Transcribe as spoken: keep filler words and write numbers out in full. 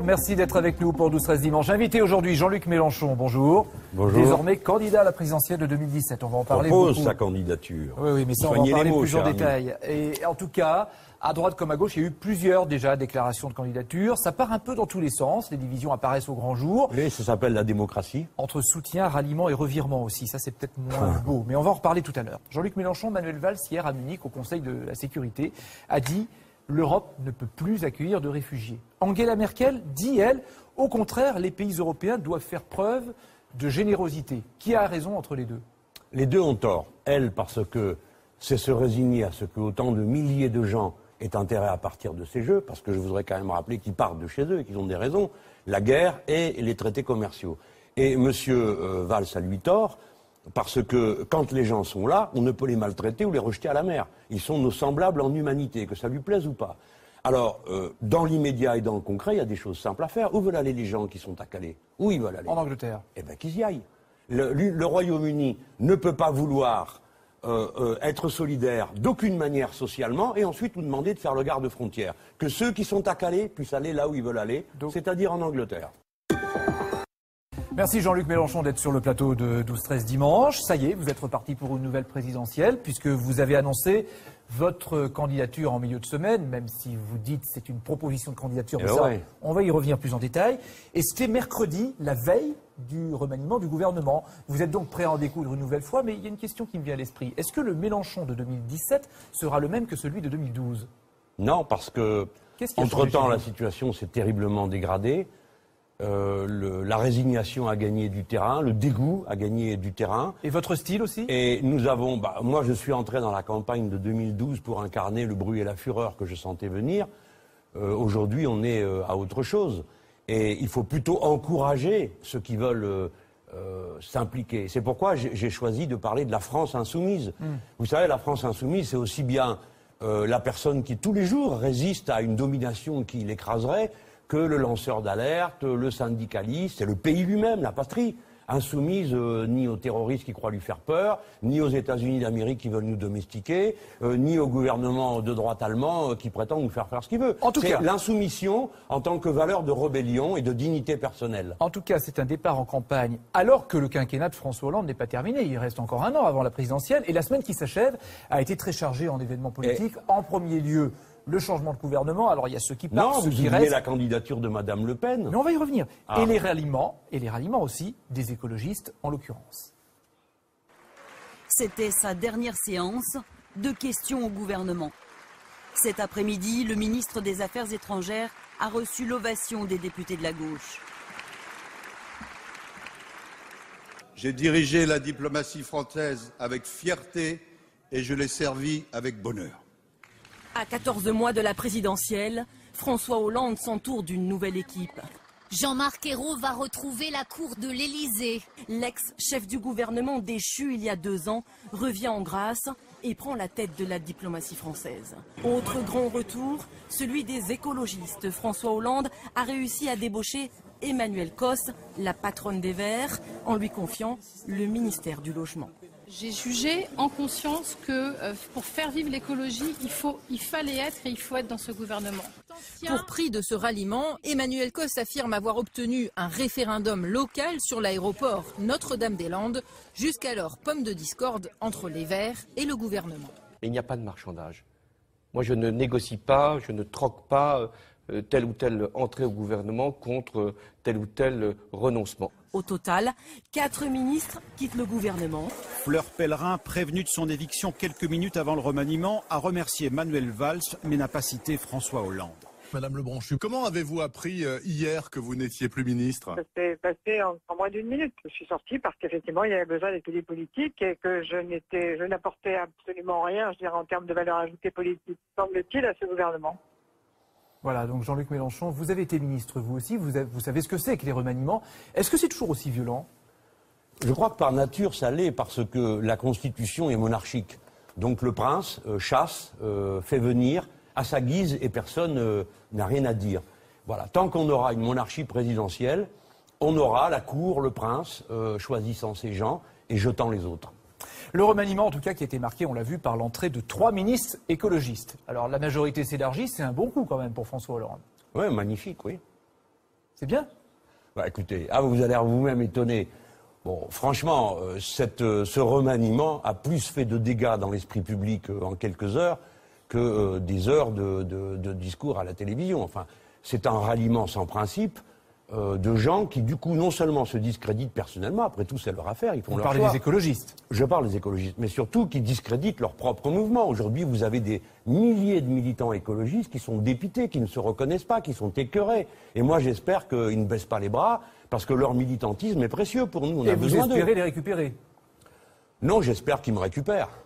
merci d'être avec nous pour douze treize dimanche. Invité aujourd'hui Jean-Luc Mélenchon, bonjour. Bonjour. Désormais candidat à la présidentielle de deux mille dix-sept, on va en parler propose beaucoup. sa candidature. Oui, oui, mais ça, Soignez on va en parler les mots, plus en cher détail. Et en tout cas, à droite comme à gauche, il y a eu plusieurs déjà déclarations de candidature. Ça part un peu dans tous les sens, les divisions apparaissent au grand jour. Oui, ça s'appelle la démocratie. Entre soutien, ralliement et revirement aussi, ça c'est peut-être moins beau, mais on va en reparler tout à l'heure. Jean-Luc Mélenchon, Manuel Valls, hier à Munich, au Conseil de la sécurité, a dit « L'Europe ne peut plus accueillir de réfugiés ». Angela Merkel dit, elle, au contraire, les pays européens doivent faire preuve de générosité. Qui a raison entre les deux? Les deux ont tort. Elle, parce que c'est se résigner à ce que autant de milliers de gens aient intérêt à partir de ces jeux, parce que je voudrais quand même rappeler qu'ils partent de chez eux et qu'ils ont des raisons, la guerre et les traités commerciaux. Et M. Euh, Valls a lui tort, parce que quand les gens sont là, on ne peut les maltraiter ou les rejeter à la mer. Ils sont nos semblables en humanité, que ça lui plaise ou pas. Alors, euh, dans l'immédiat et dans le concret, il y a des choses simples à faire. Où veulent aller les gens qui sont à Calais? Où ils veulent aller? En Angleterre. Eh bien, qu'ils y aillent. Le, le Royaume-Uni ne peut pas vouloir euh, euh, être solidaire d'aucune manière socialement et ensuite nous demander de faire le garde-frontière. Que ceux qui sont à Calais puissent aller là où ils veulent aller, c'est-à-dire en Angleterre. Merci Jean-Luc Mélenchon d'être sur le plateau de douze treize dimanche. Ça y est, vous êtes reparti pour une nouvelle présidentielle puisque vous avez annoncé votre candidature en milieu de semaine, même si vous dites que c'est une proposition de candidature, mais ça, ouais. on va y revenir plus en détail. Et c'était mercredi, la veille du remaniement du gouvernement. Vous êtes donc prêt à en découdre une nouvelle fois, mais il y a une question qui me vient à l'esprit. Est-ce que le Mélenchon de deux mille dix-sept sera le même que celui de deux mille douze? Non, parce que, entre-temps, la situation s'est terriblement dégradée. Euh, le, la résignation a gagné du terrain, le dégoût a gagné du terrain. Et votre style aussi? Et nous avons, bah, moi je suis entré dans la campagne de deux mille douze pour incarner le bruit et la fureur que je sentais venir. Euh, Aujourd'hui on est euh, à autre chose. Et il faut plutôt encourager ceux qui veulent euh, euh, s'impliquer. C'est pourquoi j'ai choisi de parler de la France insoumise. Mm. Vous savez, la France insoumise, c'est aussi bien euh, la personne qui tous les jours résiste à une domination qui l'écraserait, que le lanceur d'alerte, le syndicaliste, et le pays lui-même, la patrie, insoumise euh, ni aux terroristes qui croient lui faire peur, ni aux États-Unis d'Amérique qui veulent nous domestiquer, euh, ni au gouvernement de droite allemand euh, qui prétend nous faire faire ce qu'il veut. En tout cas, l'insoumission en tant que valeur de rébellion et de dignité personnelle. En tout cas, c'est un départ en campagne, alors que le quinquennat de François Hollande n'est pas terminé. Il reste encore un an avant la présidentielle, et la semaine qui s'achève a été très chargée en événements politiques. Et... En premier lieu, le changement de gouvernement. Alors il y a ceux qui partent, non, ceux vous qui oubliez restent. la candidature de Madame Le Pen. Mais on va y revenir. Ah. Et les ralliements, et les ralliements aussi des écologistes en l'occurrence. C'était sa dernière séance de questions au gouvernement. Cet après-midi, le ministre des Affaires étrangères a reçu l'ovation des députés de la gauche. J'ai dirigé la diplomatie française avec fierté et je l'ai servie avec bonheur. À quatorze mois de la présidentielle, François Hollande s'entoure d'une nouvelle équipe. Jean-Marc Ayrault va retrouver la cour de l'Élysée. L'ex-chef du gouvernement déchu il y a deux ans revient en grâce et prend la tête de la diplomatie française. Autre grand retour, celui des écologistes. François Hollande a réussi à débaucher Emmanuelle Cos, la patronne des Verts, en lui confiant le ministère du Logement. J'ai jugé en conscience que euh, pour faire vivre l'écologie, il, faut, il fallait être et il faut être dans ce gouvernement. Pour prix de ce ralliement, Emmanuelle Cos affirme avoir obtenu un référendum local sur l'aéroport Notre-Dame-des-Landes, jusqu'alors pomme de discorde entre les Verts et le gouvernement. Il n'y a pas de marchandage. Moi, je ne négocie pas, je ne troque pas euh, telle ou telle entrée au gouvernement contre tel ou tel renoncement. Au total, quatre ministres quittent le gouvernement. Fleur Pellerin, prévenue de son éviction quelques minutes avant le remaniement, a remercié Manuel Valls, mais n'a pas cité François Hollande. Madame Lebranchu, comment avez-vous appris euh, hier que vous n'étiez plus ministre? Ça s'est passé en, en moins d'une minute. Je suis sortie parce qu'effectivement, il y avait besoin d'équilibre politique et que je n'étais, je n'apportais absolument rien, je dirais, en termes de valeur ajoutée politique, semble-t-il, à ce gouvernement. Voilà, donc Jean-Luc Mélenchon, vous avez été ministre vous aussi, vous, avez, vous savez ce que c'est que les remaniements. Est-ce que c'est toujours aussi violent? Je crois que par nature, ça l'est, parce que la Constitution est monarchique. Donc le prince euh, chasse, euh, fait venir à sa guise et personne euh, n'a rien à dire. Voilà, tant qu'on aura une monarchie présidentielle, on aura la cour, le prince, euh, choisissant ses gens et jetant les autres. Le remaniement, en tout cas, qui a été marqué, on l'a vu, par l'entrée de trois ministres écologistes. Alors, la majorité s'élargit, c'est un bon coup quand même pour François Hollande. Oui, magnifique, oui. C'est bien. Bah, écoutez, ah, vous allez vous-même étonner. Bon, franchement, euh, cette, euh, ce remaniement a plus fait de dégâts dans l'esprit public euh, en quelques heures que euh, des heures de, de, de discours à la télévision. Enfin, c'est un ralliement sans principe euh, de gens qui, du coup, non seulement se discréditent personnellement, après tout, c'est leur affaire, ils font Vous leur parlez choix. des écologistes. Je parle des écologistes, mais surtout qui discréditent leur propre mouvement. Aujourd'hui, vous avez des milliers de militants écologistes qui sont dépités, qui ne se reconnaissent pas, qui sont écœurés. Et moi, j'espère qu'ils ne baissent pas les bras, parce que leur militantisme est précieux pour nous. On Et a vous besoin d'eux. espérez les récupérer? Non, j'espère qu'ils me récupèrent.